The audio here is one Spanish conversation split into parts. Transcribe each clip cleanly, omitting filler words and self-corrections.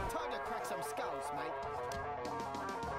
Time to crack some skulls, mate.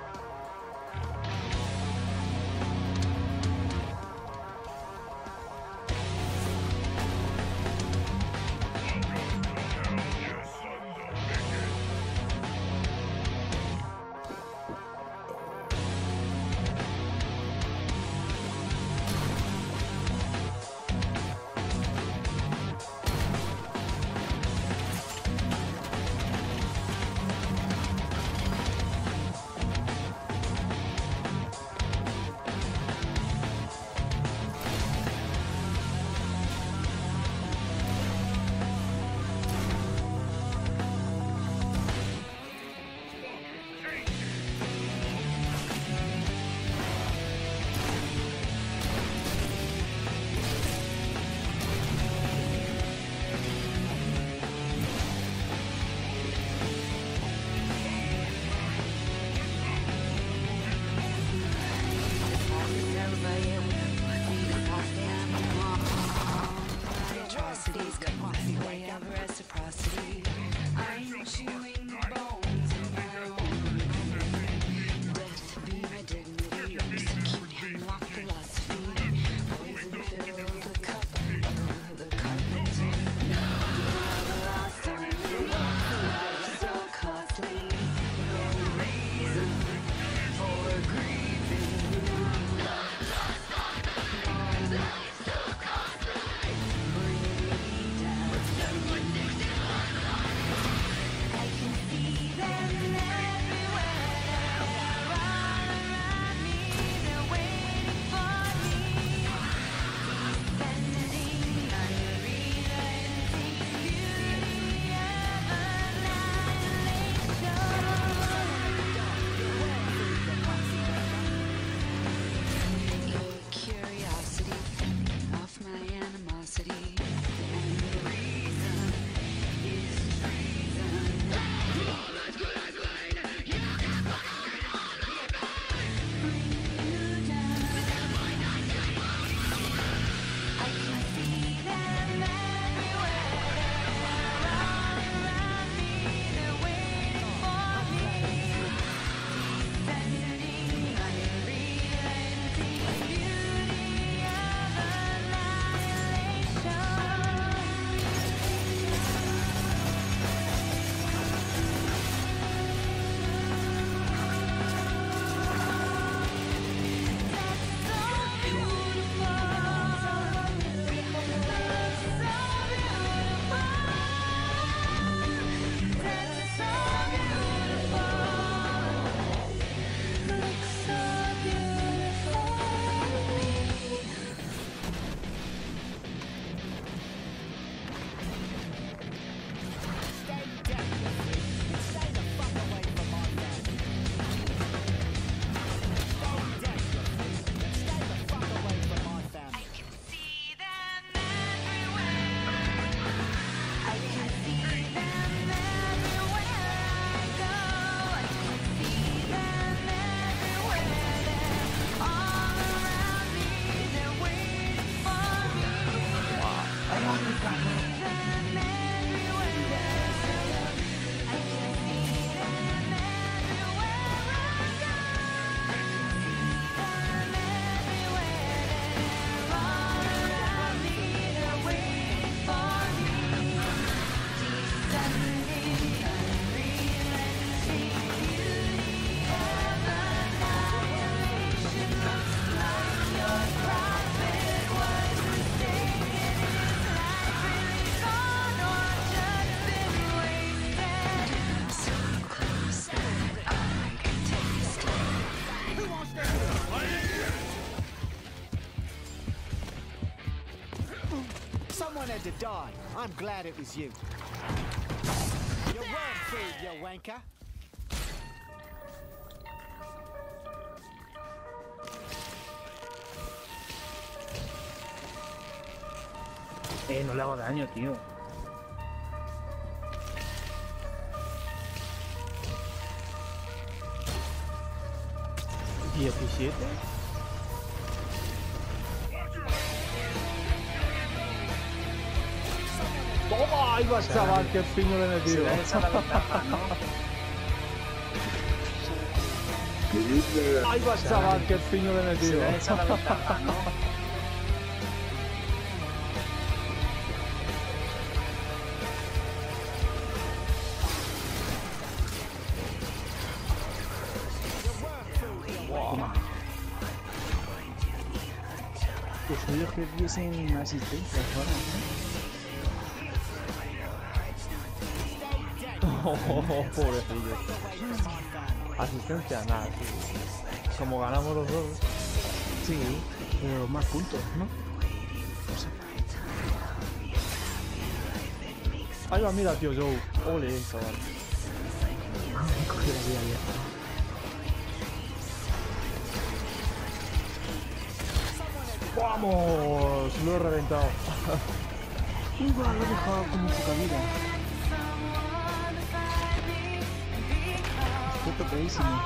Someone had to die. I'm glad it was you. You're worm food, you wanker. No le hago daño, tío. ¿17? Someone had ¡Toma! Ahí va, chaval, qué piño le he metido. Se da esa la ventaja, ¿no? Ahí va, chaval, qué piño le he Se metido. da esa la ventaja, ¿no? Pues ellos que diesen asistencia, pobrecillo. Asistencia, nada, sí. Como ganamos los dos. Sí, pero más puntos, ¿no? Ahí va, mira, tío Joe. Ole, chaval. Cogí la vida ya. ¡Vamos! Lo he reventado. Igual lo he dejado como poca vida. Estoy tocadísimo.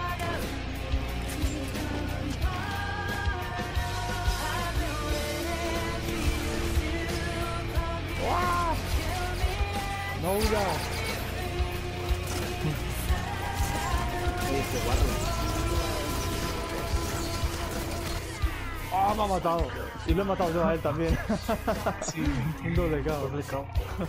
¡Wow! No huya. Este guarro. ¡Ah, me ha matado! Y lo he matado yo a él también. Sí. Un doble KO. Doble KO.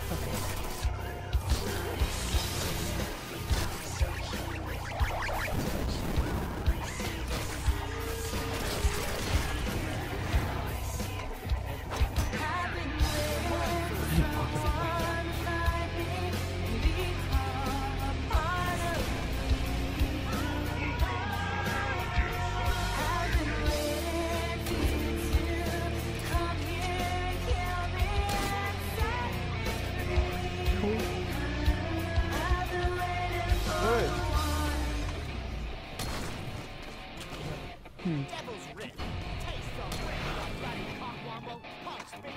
Devil's Rip. Taste of red. Bloody cockwomble. Punch big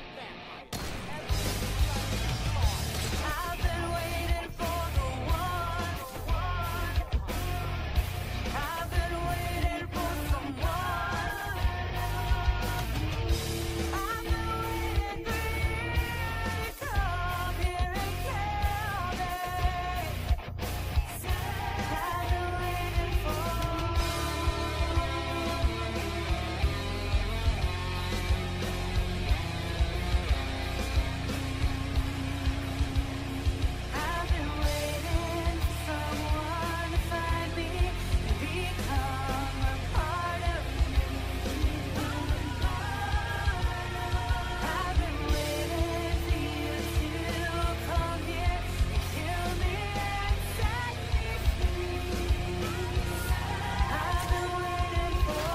vampire. I've been waiting for the one. I've been waiting for someone. I've been waiting for you to come here and kill me. I've been waiting for. I've been waiting for someone to find me and become a part of me. I've been waiting for you to come here and kill me and set me free. I've been waiting for.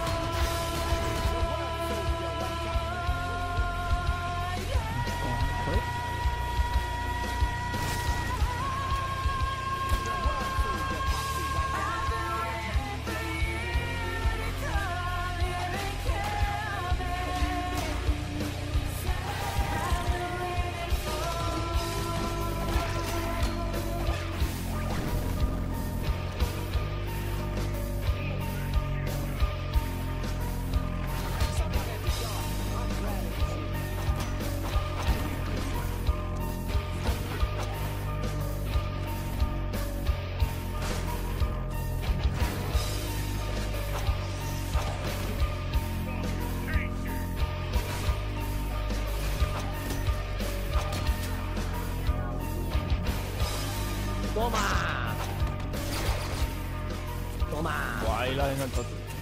¡Toma! ¡Toma! Buah, ahí la he enganchado.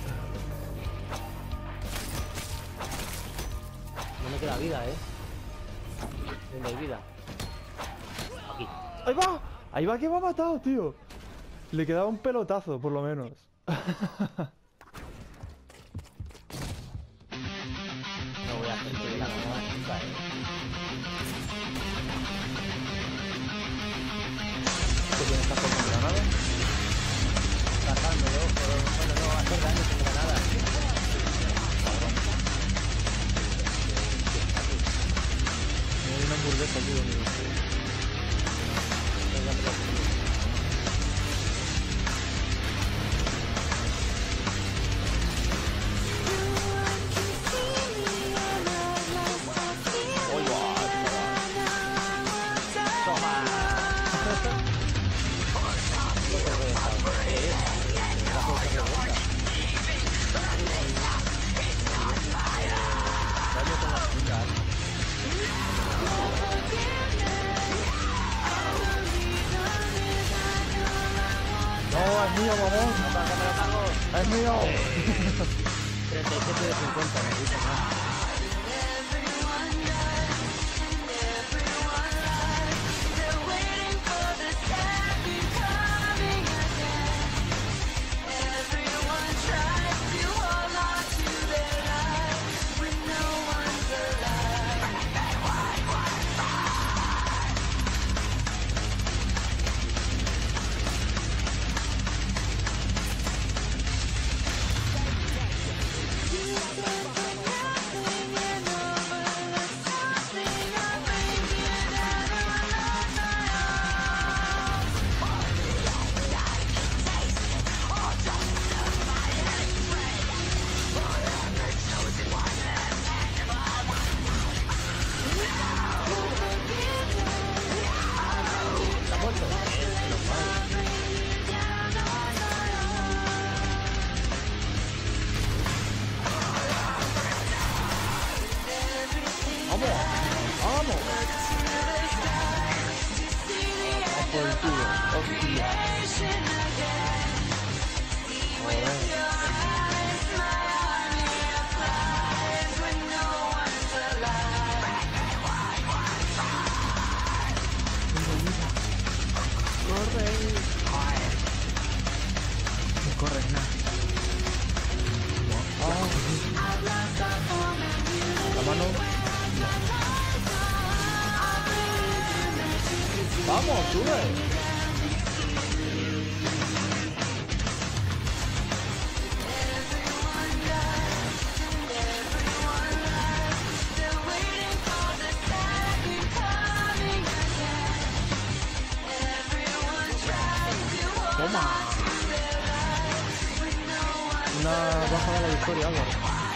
No me queda vida, ¿eh? ¿Dónde hay vida? Aquí. ¡Ahí va! Ahí va que me ha matado, tío. Le quedaba un pelotazo, por lo menos. No voy a hacer que de la granada nunca, ¿eh? ¿Qué tienes que hacer con granada? Cargándolo, pero bueno, no, hacer daño con granada. Hay una hamburguesa aquí, amigo. es mío, mamón. ¡Que me lo cago! Es mío. 37 de 50, me dice más. Vamos. Vamos. Por el tubo. Hostia. Corre. No corres nada. La mano. Vamos, sube. Toma. Una baja de la victoria, Álvaro.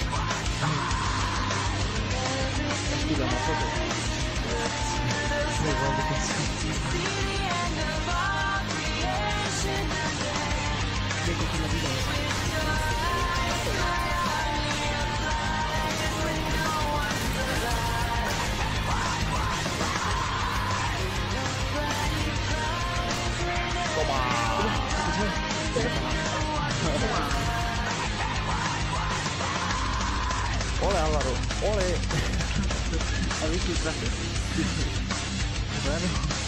Tranquila, nosotros. Muy bueno, Ole, Álvaro, ole. ¿Habéis visto el traje? Bueno.